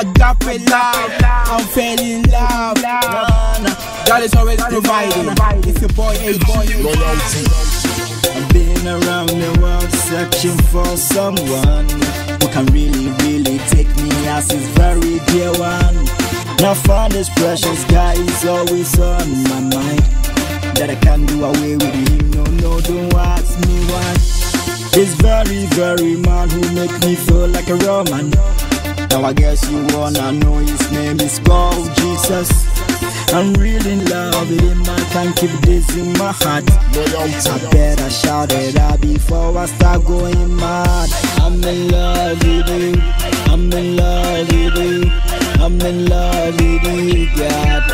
agape love. I'm falling in love. God is always providing. It's your boy AG. I've been around the world searching for someone who can really take me as his very dear one. Now found this precious guy is always on my mind, that I can't do away with him. No, don't ask me why. This very man who make me feel like a Roman. Now I guess you wanna know his name is called Jesus. I'm really in love with him, I can't keep this in my heart. I better shout it out before I start going mad. I'm in love with you, I'm in love with you, I'm in love with you, God.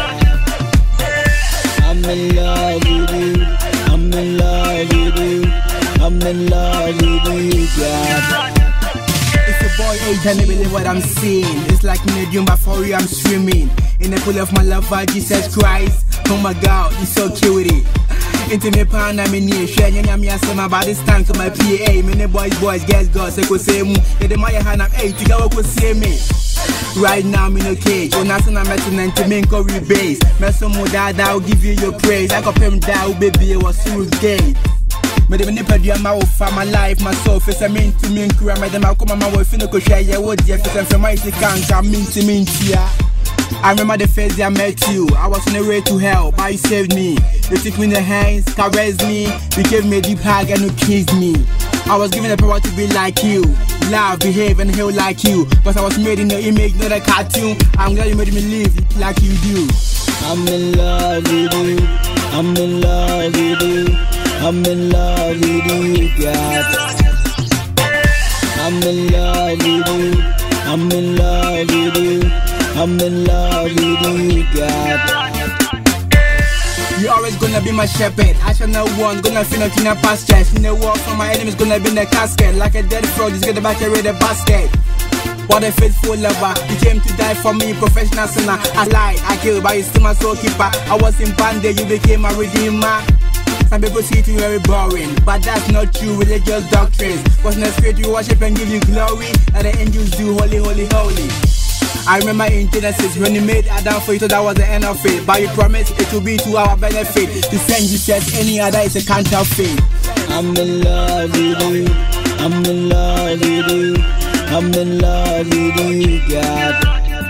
I'm in love with you, I'm in love with you, I'm in love with you, God. It's your boy AG, can't believe what I'm seeing. It's like medium, but for you I'm streaming. In the pool of my lover, Jesus Christ. Oh my God, he's so cute. Into me pan, I'm in here. Sharing me as about this time to my PA. Many boys, girls, they could say, they my hand, I'm 8, you go see me. Right now, I'm in a cage. When I'm met to make a rebase. Mess more dad, I'll give you your praise. I got him down, baby, I was through gay. But the nipper do my for my life, my soul, face I mean to me, my them, I'll come on my wife in the share your wood, yes, and from my can't come mean to I remember the first day I met you. I was on the way to hell, but you saved me. You took me in the hands, caressed me. You gave me a deep hug and you kissed me. I was given the power to be like you, love, behave and heal like you. But I was made in your image, not a cartoon. I'm glad you made me live like you do. I'm in love with you, I'm in love with you, I'm in love with you, God. I'm in love with you, I'm in love with you, I'm in love with you, God. You always gonna be my shepherd. I shall not want, gonna feel nothing in pastures. In the war from my enemies, gonna be in the casket. Like a dead frog, just get the back with the basket. What a faithful lover, you came to die for me, professional sinner. I lied, I killed, but you still my soul keeper. I was in bondage, you became my redeemer. Some people see it very boring, but that's not true, religious doctrines. Cause in the spirit you worship and give you glory, and the angels do holy, holy, holy. I remember in Genesis when you made Adam for you, so that was the end of it. But you promised it will be to our benefit. To send you said any other is a counterfeit. I'm in love with you, I'm in love with you, I'm in love with you, God.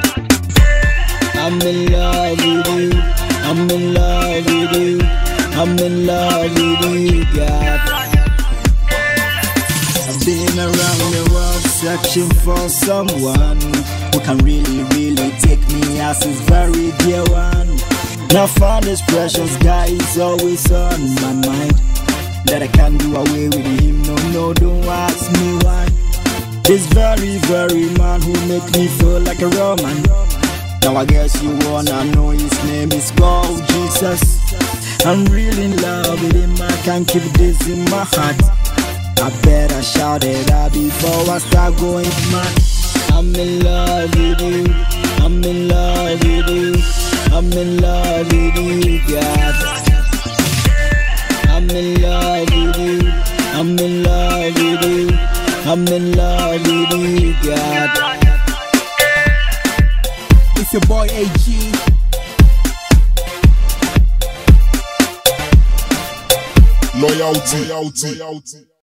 I'm in love with you, I'm in love with you, I'm in love with you, God. I've been around the world searching for someone who can really take me as his very dear one. Now found this precious guy is always on my mind, that I can't do away with him. No, don't ask me why. This very man who make me feel like a Roman. Now I guess you wanna know his name is called Jesus. I'm really in love with him, I can't keep this in my heart. I better shout it out before I start going mad. I'm in love with you, I'm in love with you, I'm in love with you, God. I'm in love with you, I'm in love with you, I'm in love with you, God. It's your boy AG. Loyalty.